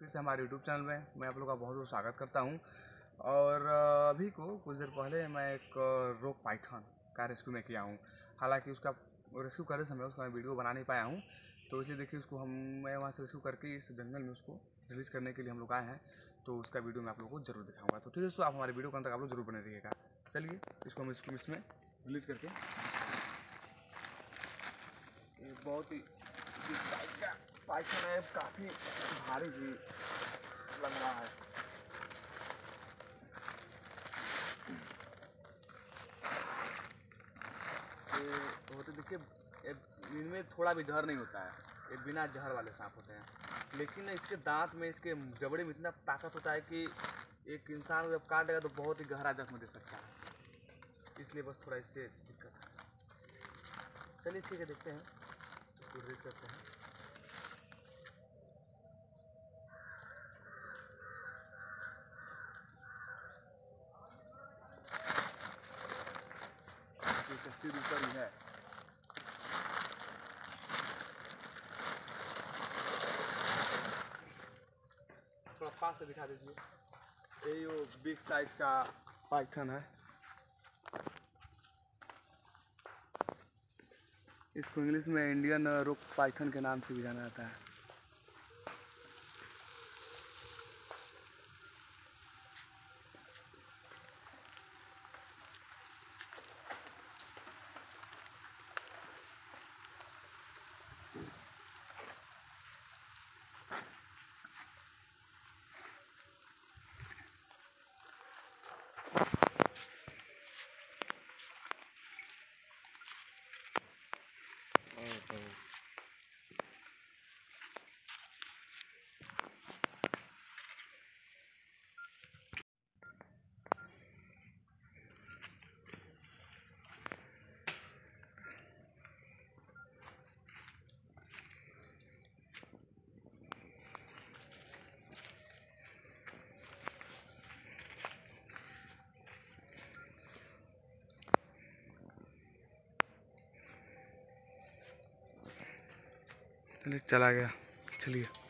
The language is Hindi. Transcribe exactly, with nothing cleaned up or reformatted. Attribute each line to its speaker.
Speaker 1: फिर से हमारे यूट्यूब चैनल में मैं आप लोगों का बहुत बहुत स्वागत करता हूं। और अभी को कुछ देर पहले मैं एक रोक पाइथन का रेस्क्यू में किया हूं। हालांकि उसका रेस्क्यू करते समय उसका मैं वीडियो बना नहीं पाया हूं, तो इसलिए देखिए उसको हम मैं वहाँ से रेस्क्यू करके इस जंगल में उसको रिलीज़ करने के लिए हम लोग आए हैं। तो उसका वीडियो मैं आप लोगों को जरूर दिखाऊँगा। तो ठीक है दोस्तों, आप हमारे वीडियो के अंदर आप लोग जरूर बने रहिएगा। चलिए इसको हम इसको इसमें रिलीज़ करके, ये बहुत ही पाइथन है, काफ़ी भारी भी लग रहा है। ये होते देखिए, इनमें थोड़ा भी जहर नहीं होता है, ये बिना जहर वाले सांप होते हैं। लेकिन इसके दांत में, इसके जबड़े में इतना ताकत होता है कि एक इंसान जब काटेगा तो बहुत ही गहरा जख्म दे सकता है। इसलिए बस थोड़ा इससे दिक्कत है। चलिए ठीक है, देखते हैं, इसको रिलीज करते हैं। सिर ऊपर ही है। थोड़ा पास से दिखा दीजिए। यही वो बिग साइज का पाइथन है। इसको इंग्लिश में इंडियन रोक पाइथन के नाम से भी जाना जाता है। चलिए चला गया, चलिए।